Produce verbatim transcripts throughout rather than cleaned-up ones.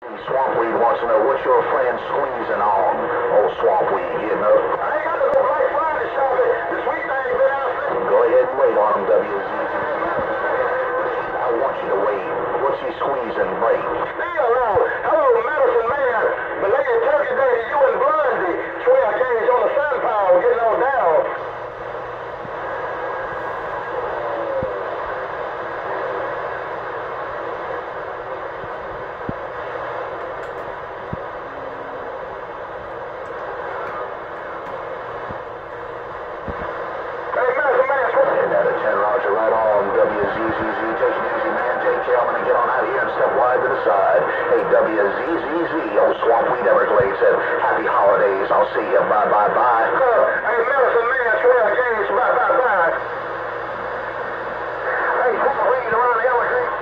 Swampweed wants to know what your friend's squeezing on. Old Swampweed, you know. I ain't got to go Black Friday shopping. The sweet thing been out there. Go ahead and wait on him, W Z Z. I want you to wait. What's he squeezing, break? Hello, hello, Medicine Man. Belated Turkey Day to you and Blondie. Swear I gauge on the sun pile, getting on down. Right on, W Z Z Z, take it easy, man, take care, I'm gonna get on out of here and step wide to the side. Hey, W Z Z Z, old Swampweed Everglades said, happy holidays, I'll see you, bye, bye, bye. Uh, hey, Medicine Man, swear I gauge, bye, bye, bye. Hey, Swampweed around the Everglades.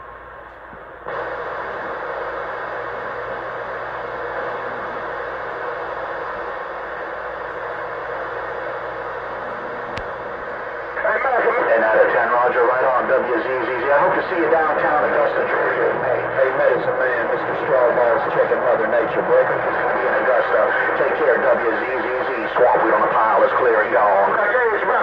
ten out of ten, Roger, right on, W Z Z Z. I hope to see you downtown Augusta, Georgia in May. Hey, Medicine Man, Mister Strawball's checking Mother Nature, breaking. Be in Augusta. Take care, W Z Z Z. Swampweed on the pile is clear and gone.